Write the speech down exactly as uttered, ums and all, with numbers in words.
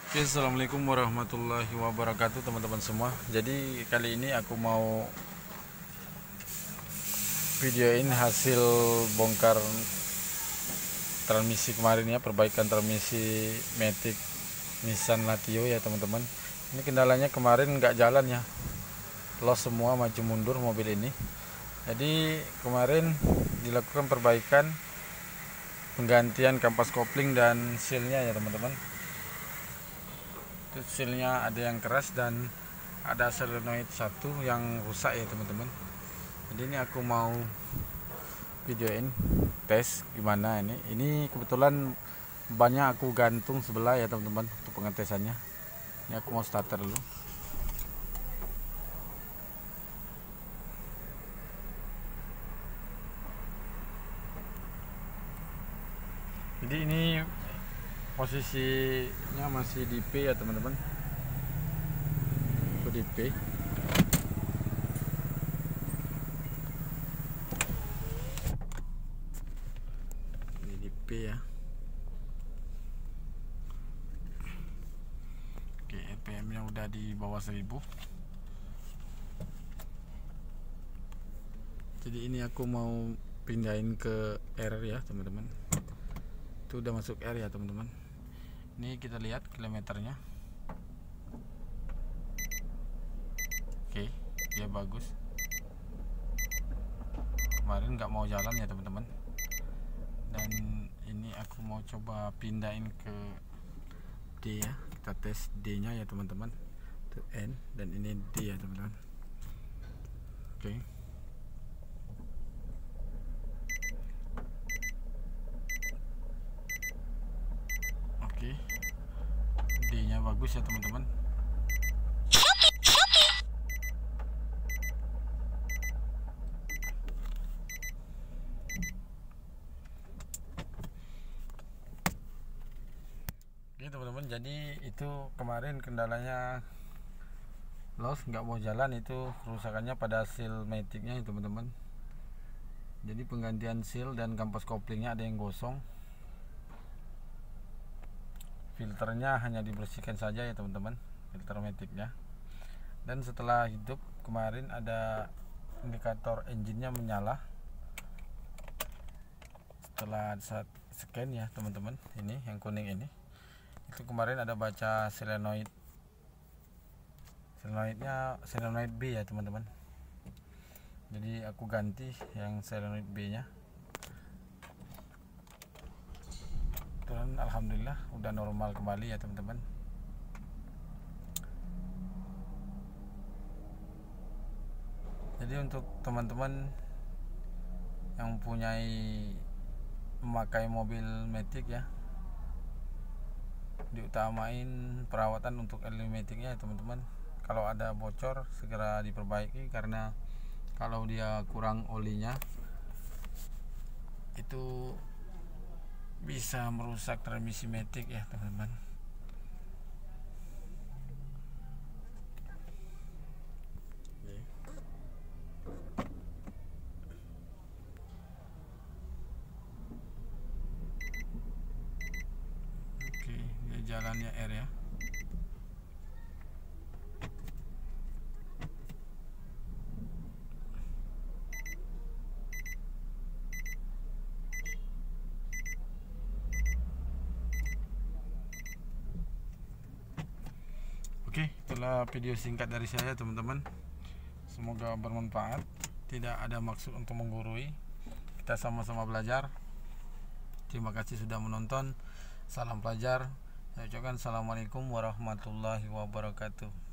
Oke, assalamualaikum warahmatullahi wabarakatuh teman-teman semua. Jadi kali ini aku mau videoin hasil bongkar transmisi kemarin ya, perbaikan transmisi Matic Nissan Latio ya teman-teman. Ini kendalanya kemarin nggak jalan ya, los semua, maju mundur mobil ini. Jadi kemarin dilakukan perbaikan, penggantian kampas kopling dan sealnya ya teman-teman. Sealnya ada yang keras dan ada solenoid satu yang rusak ya teman-teman. Jadi ini aku mau videoin tes gimana ini. Ini kebetulan banyak aku gantung sebelah ya teman-teman untuk pengetesannya. Ini aku mau starter dulu. Jadi ini posisinya masih di P ya teman-teman, itu di P. Ini di P ya. Oke, R P M nya udah di bawah seribu. Jadi ini aku mau pindahin ke R ya teman-teman. Itu udah masuk R ya teman-teman. Ini kita lihat kilometernya. Oke, dia bagus. Kemarin nggak mau jalan ya teman-teman. Dan ini aku mau coba pindahin ke D ya. Kita tes D nya ya teman-teman. Itu N dan ini D ya teman-teman. Oke. Oke, D nya bagus ya teman-teman. Oke teman-teman, jadi itu kemarin kendalanya los, nggak mau jalan, itu kerusakannya pada seal maticnya ya teman-teman. Jadi penggantian seal dan kampas koplingnya ada yang gosong. Filternya hanya dibersihkan saja ya teman-teman, filter maticnya. Dan setelah hidup kemarin ada indikator engine-nya menyala. Setelah saat scan ya teman-teman, ini yang kuning ini, itu kemarin ada baca solenoid, solenoidnya solenoid B ya teman-teman. Jadi aku ganti yang solenoid B nya. Dan alhamdulillah udah normal kembali ya teman-teman. Jadi untuk teman-teman yang mempunyai memakai mobil Matic ya, diutamain perawatan untuk maticnya ya teman-teman. Kalau ada bocor segera diperbaiki, karena kalau dia kurang olinya itu bisa merusak transmisi Matic ya teman-teman. Oke, ini jalannya R ya. Oke, itulah video singkat dari saya teman-teman. Semoga bermanfaat. Tidak ada maksud untuk menggurui. Kita sama-sama belajar. Terima kasih sudah menonton. Salam pelajar. Saya ucapkan assalamualaikum warahmatullahi wabarakatuh.